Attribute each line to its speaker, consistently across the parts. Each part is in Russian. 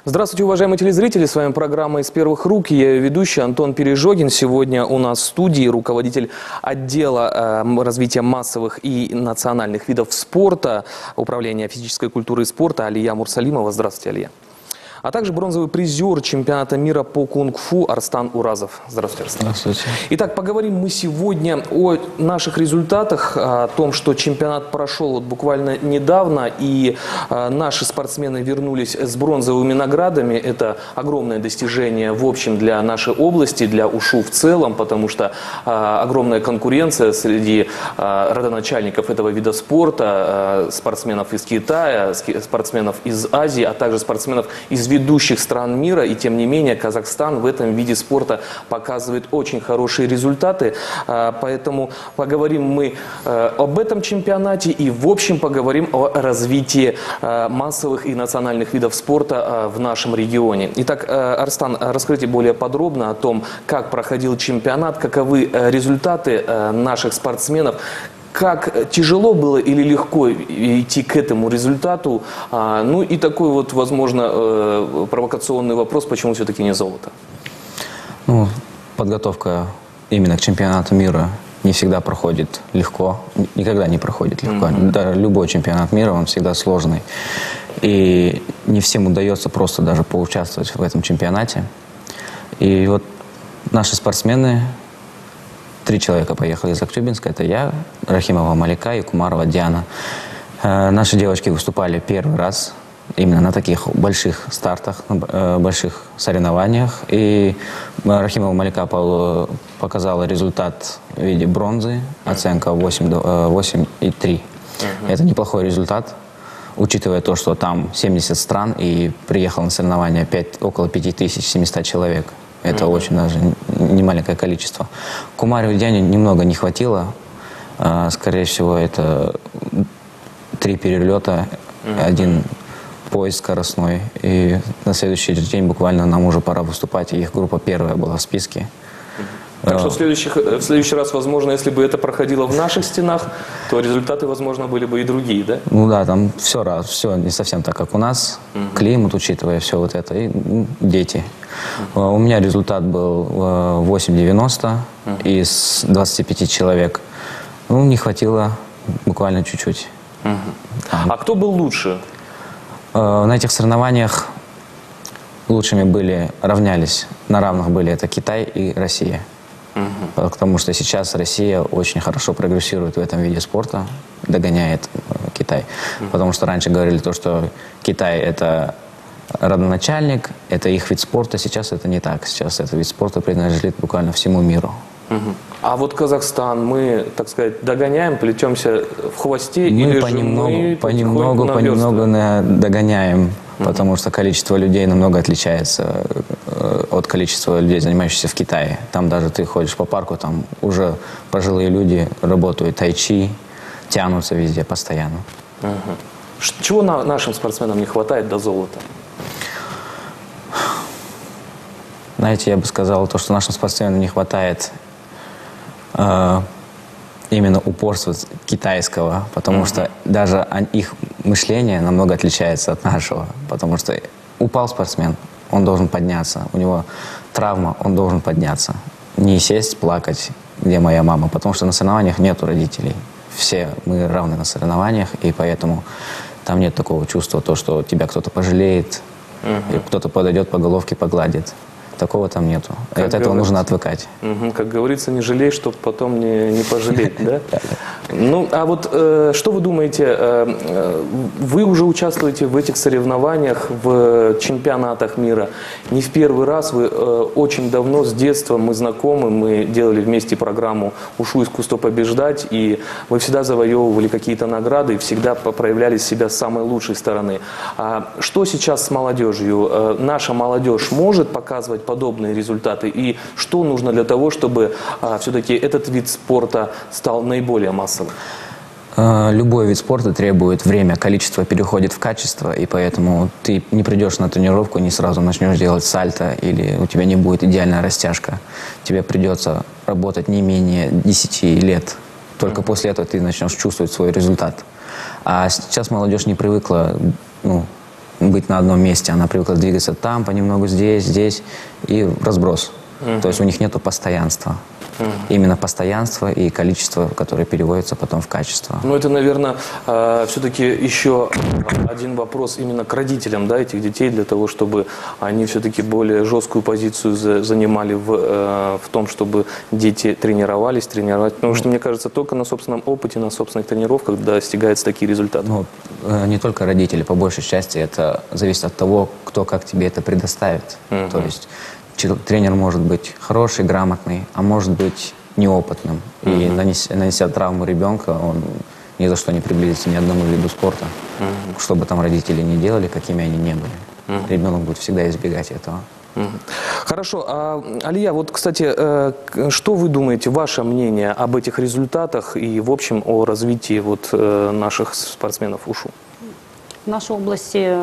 Speaker 1: Здравствуйте, уважаемые телезрители! С вами программа «Из первых рук». Я ее ведущий Антон Пережогин. Сегодня у нас в студии руководитель отдела развития массовых и национальных видов спорта Управления физической культуры и спорта Алия Мурсалимова. Здравствуйте, Алия. А также бронзовый призер чемпионата мира по кунг-фу Арстан Уразов. Здравствуйте, Арстан.
Speaker 2: Здравствуйте.
Speaker 1: Итак, поговорим мы сегодня о наших результатах, о том, что чемпионат прошел буквально недавно, и наши спортсмены вернулись с бронзовыми наградами. Это огромное достижение в общем для нашей области, для УШУ в целом, потому что огромная конкуренция среди родоначальников этого вида спорта, спортсменов из Китая, спортсменов из Азии, а также спортсменов из ведущих стран мира, и тем не менее Казахстан в этом виде спорта показывает очень хорошие результаты, поэтому поговорим мы об этом чемпионате и в общем поговорим о развитии массовых и национальных видов спорта в нашем регионе. Итак, Арстан, расскажите более подробно о том, как проходил чемпионат, каковы результаты наших спортсменов. Как тяжело было или легко идти к этому результату? Ну и такой вот, возможно, провокационный вопрос, почему все-таки не золото?
Speaker 2: Ну, подготовка именно к чемпионату мира не всегда проходит легко, никогда не проходит легко. Да, любой чемпионат мира, он всегда сложный. И не всем удается просто даже поучаствовать в этом чемпионате. И вот наши спортсмены... 3 человека поехали из Актюбинска. Это я, Рахимова Малика и Кумарова Диана. Наши девочки выступали первый раз именно на таких больших стартах, больших соревнованиях. И Рахимова Малика показала результат в виде бронзы, оценка 8,3. Это неплохой результат, учитывая то, что там 70 стран и приехало на соревнования около 5700 человек. Это очень даже немаленькое количество. Кумару и Диане немного не хватило. Скорее всего, это 3 перелета, 1 поезд скоростной. И на следующий день буквально нам уже пора выступать. И их группа первая была в списке.
Speaker 1: Так что в следующий раз, возможно, если бы это проходило в наших стенах, то результаты, возможно, были бы и другие, да?
Speaker 2: Ну да, там все не совсем так, как у нас. Климат, учитывая все вот это, и дети. У меня результат был 8,90 из 25 человек. Ну, не хватило буквально чуть-чуть.
Speaker 1: А кто был лучше?
Speaker 2: На этих соревнованиях лучшими равнялись, на равных были это Китай и Россия. Потому что сейчас Россия очень хорошо прогрессирует в этом виде спорта, догоняет Китай. Потому что раньше говорили то, что Китай это родоначальник, это их вид спорта. Сейчас это не так. Сейчас этот вид спорта принадлежит буквально всему миру. А
Speaker 1: вот Казахстан, мы, так сказать, догоняем, плетемся в хвосте?
Speaker 2: Мы понемногу догоняем, потому что количество людей намного отличается от количества людей, занимающихся в Китае. Там даже ты ходишь по парку, там уже пожилые люди работают тайчи, тянутся везде постоянно.
Speaker 1: Чего нашим спортсменам не хватает до золота?
Speaker 2: Знаете, я бы сказал, то, что нашим спортсменам не хватает именно упорства китайского, потому что даже их мышление намного отличается от нашего. Потому что упал спортсмен, он должен подняться. У него травма, он должен подняться. Не сесть, плакать, где моя мама. Потому что на соревнованиях нету родителей. Все мы равны на соревнованиях, и поэтому там нет такого чувства, то, что тебя кто-то пожалеет, и кто-то подойдет по головке, погладит. Такого там нету. И от этого нужно отвыкать.
Speaker 1: Как говорится, не жалей, чтобы потом не пожалеть, да? Ну, а вот что вы думаете, вы уже участвуете в этих соревнованиях, в чемпионатах мира не в первый раз, вы очень давно, с детства мы знакомы, мы делали вместе программу «УШУ. Искусство побеждать», и вы всегда завоевывали какие-то награды, и всегда проявляли себя с самой лучшей стороны. А что сейчас с молодежью? Наша молодежь может показывать подобные результаты? И что нужно для того, чтобы все-таки этот вид спорта стал наиболее массовым?
Speaker 2: Любой вид спорта требует время, количество переходит в качество, и поэтому ты не придешь на тренировку, не сразу начнешь делать сальто, или у тебя не будет идеальная растяжка. Тебе придется работать не менее 10 лет. Только после этого ты начнешь чувствовать свой результат. А сейчас молодежь не привыкла быть на одном месте. Она привыкла двигаться там, понемногу здесь, здесь и разброс. То есть у них нету постоянства. Именно постоянство и количество, которое переводится потом в качество.
Speaker 1: Ну, это, наверное, все-таки еще один вопрос именно к родителям, да, этих детей, для того, чтобы они все-таки более жесткую позицию занимали в том, чтобы дети тренировались. Потому что, мне кажется, только на собственном опыте, на собственных тренировках достигаются такие результаты.
Speaker 2: Ну, не только родители, по большей части это зависит от того, кто как тебе это предоставит. То есть тренер может быть хороший, грамотный, а может быть неопытным. И нанеся травму ребенка, он ни за что не приблизится ни одному виду спорта. Что бы там родители ни делали, какими они ни были. Ребенок будет всегда избегать этого.
Speaker 1: Хорошо. Алия, вот, кстати, что вы думаете, ваше мнение об этих результатах и, в общем, о развитии вот наших спортсменов УШУ?
Speaker 3: В нашей области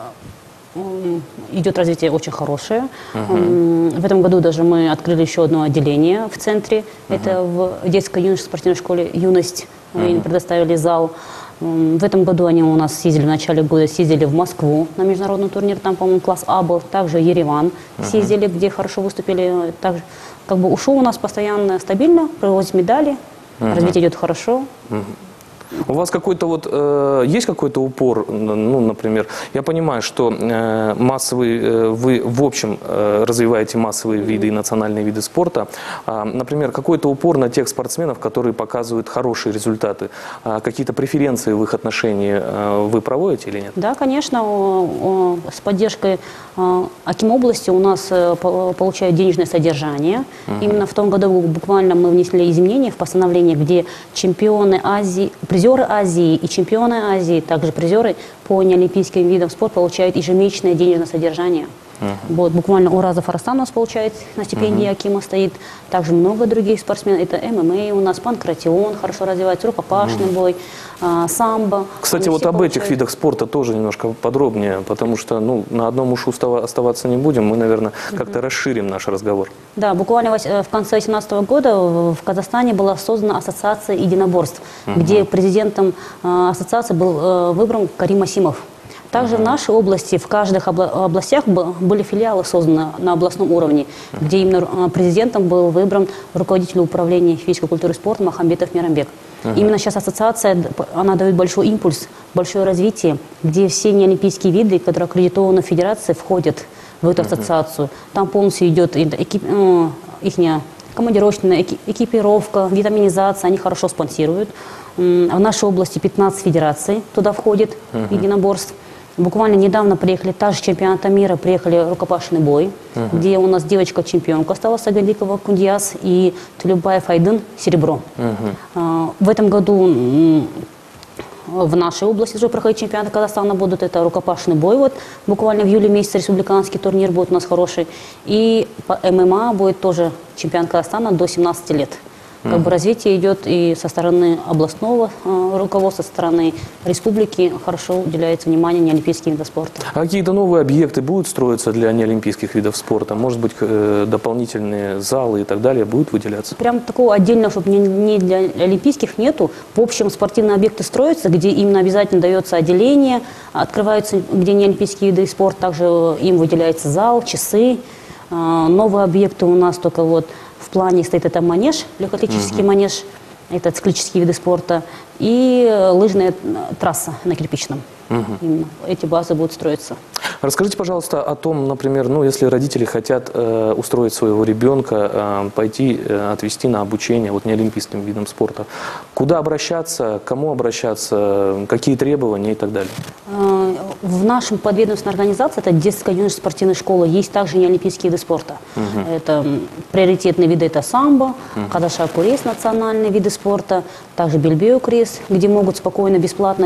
Speaker 3: идет развитие очень хорошее. В этом году даже мы открыли еще одно отделение в центре. Это в детско-юношеской спортивной школе «Юность». Мы предоставили зал. В этом году они у нас съездили, в начале года съездили в Москву на международный турнир. Там, по-моему, класс А был. Также Ереван съездили, где хорошо выступили. Также, как бы, УШУ у нас постоянно стабильно, привозят медали. Развитие идет хорошо.
Speaker 1: У вас какой-то вот есть какой-то упор, ну, например, я понимаю, что вы в общем развиваете массовые виды и национальные виды спорта. Например, какой-то упор на тех спортсменов, которые показывают хорошие результаты. Какие-то преференции в их отношении вы проводите или нет?
Speaker 3: Да, конечно, с поддержкой Акимобласти у нас получают денежное содержание. Именно в том году буквально мы внесли изменения в постановление, где чемпионы Азии, призеры Азии и чемпионы Азии, также призеры по неолимпийским видам спорта получают ежемесячное денежное содержание. Вот, буквально Уразов Арастан у нас получает на стипендии Акима стоит. Также много других спортсменов. Это ММА у нас, панкратион хорошо развивается, рукопашный бой, самбо.
Speaker 1: Кстати, вот об этих видах спорта тоже немножко подробнее, потому что ну, на одном УШУ оставаться не будем. Мы, наверное, как-то расширим наш разговор.
Speaker 3: Да, буквально в конце 2018 года в Казахстане была создана ассоциация единоборств, где президентом ассоциации был выбран Карим Асимов. Также в нашей области, в каждых областях были филиалы созданы на областном уровне, где именно президентом был выбран руководитель управления физической культуры и спорта Махамбетов Мирамбек. Именно сейчас ассоциация, она дает большой импульс, большое развитие, где все неолимпийские виды, которые аккредитованы в федерации, входят в эту ассоциацию. Там полностью идет их командировочная экипировка, витаминизация, они хорошо спонсируют. В нашей области 15 федераций туда входит единоборств. Буквально недавно приехали, также чемпионата мира, приехали рукопашный бой, где у нас девочка-чемпионка стала Сагаликова Кундияс и Тулюбаев Айдын серебро. В этом году в нашей области уже проходит чемпионат Казахстана, будут это рукопашный бой. Вот, буквально в июле месяце республиканский турнир будет у нас хороший. И по ММА будет тоже чемпионат Казахстана до 17 лет. Как бы развитие идет и со стороны областного руководства, со стороны республики хорошо уделяется внимание неолимпийским видам спорта.
Speaker 1: А какие-то новые объекты будут строиться для неолимпийских видов спорта? Может быть, дополнительные залы и так далее будут выделяться?
Speaker 3: Прям такого отдельного, чтобы не для олимпийских нету. В общем, спортивные объекты строятся, где именно обязательно дается отделение, открываются, где неолимпийские виды спорта, также им выделяется зал, часы. Новые объекты у нас только вот в плане стоит это манеж, легкоатлетический манеж, это циклические виды спорта, и лыжная трасса на кирпичном. Именно эти базы будут строиться.
Speaker 1: Расскажите, пожалуйста, о том, например, ну, если родители хотят устроить своего ребенка, пойти, отвезти на обучение вот, неолимпийским видам спорта. Куда обращаться, к кому обращаться, какие требования и так далее?
Speaker 3: В нашем подведомственной организации, это детская юношеская спортивная школа, есть также неолимпийские виды спорта. Это приоритетные виды, это самбо, кадаша курес, национальные виды спорта, также бельбео крес, где могут спокойно, бесплатно.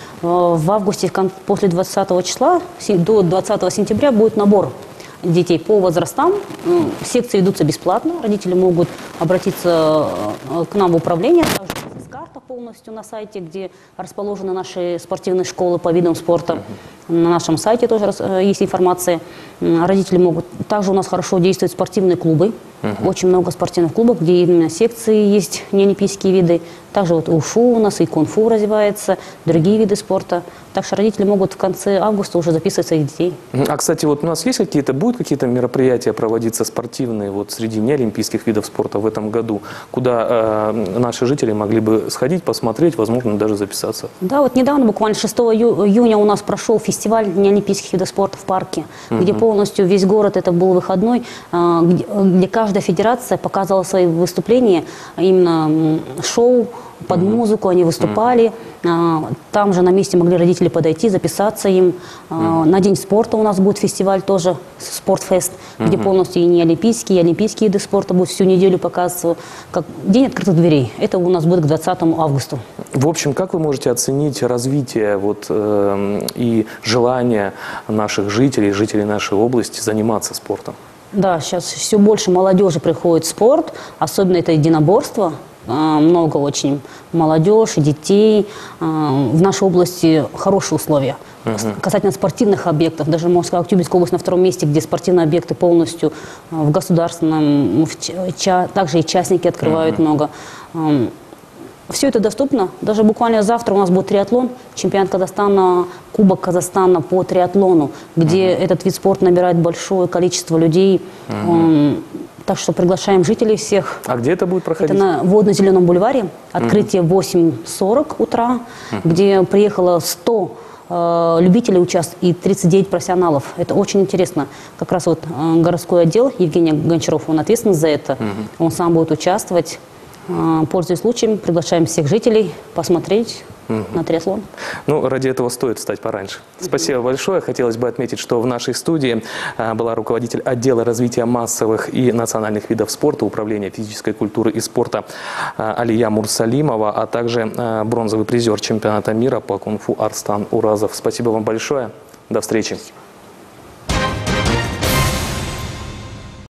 Speaker 3: В августе, после 20 числа, до 20 сентября будет набор детей по возрастам. Секции ведутся бесплатно, родители могут обратиться к нам в управление. Также есть карта полностью на сайте, где расположены наши спортивные школы по видам спорта. На нашем сайте тоже есть информация. Родители могут. Также у нас хорошо действуют спортивные клубы. Очень много спортивных клубов, где именно секции есть, неолимпийские виды. Также вот ушу у нас и кунг-фу развивается, другие виды спорта. Так что родители могут в конце августа уже записывать своих детей.
Speaker 1: А, кстати, вот у нас есть будут какие-то мероприятия проводиться спортивные вот среди неолимпийских видов спорта в этом году, куда наши жители могли бы сходить, посмотреть, возможно, даже записаться?
Speaker 3: Да, вот недавно, буквально 6 июня у нас прошел фестиваль неолимпийских видов спорта в парке, где полностью весь город, это был выходной, где каждая федерация показывала свои выступления, именно шоу, под музыку они выступали. Там же на месте могли родители подойти, записаться им. На День спорта у нас будет фестиваль тоже, Спортфест, где полностью и неолимпийские, и олимпийские виды спорта будут всю неделю показываться. Как День открытых дверей. Это у нас будет к 20 августа.
Speaker 1: В общем, как вы можете оценить развитие и желание наших жителей нашей области заниматься спортом? Да,
Speaker 3: сейчас все больше молодежи приходит в спорт, особенно это единоборство. Много очень молодежи, детей. В нашей области хорошие условия. Касательно спортивных объектов, даже, можно сказать, Актюбинская область на 2-м месте, где спортивные объекты полностью в государственном, также и частники открывают много. Все это доступно. Даже буквально завтра у нас будет триатлон, чемпионат Казахстана, Кубок Казахстана по триатлону, где этот вид спорта набирает большое количество людей. Так что приглашаем жителей всех.
Speaker 1: А где это будет проходить?
Speaker 3: Это на Водно-Зеленом бульваре. Открытие в 8:40 утра, где приехало 100 любителей участвовать и 39 профессионалов. Это очень интересно. Как раз вот городской отдел, Евгений Гончаров, он ответственен за это. Он сам будет участвовать. Пользуясь случаем, приглашаем всех жителей посмотреть на триатлон.
Speaker 1: Ну, ради этого стоит встать пораньше. Спасибо большое. Хотелось бы отметить, что в нашей студии была руководитель отдела развития массовых и национальных видов спорта Управления физической культуры и спорта Алия Мурсалимова, а также бронзовый призер чемпионата мира по кунг-фу Арстан Уразов. Спасибо вам большое. До встречи.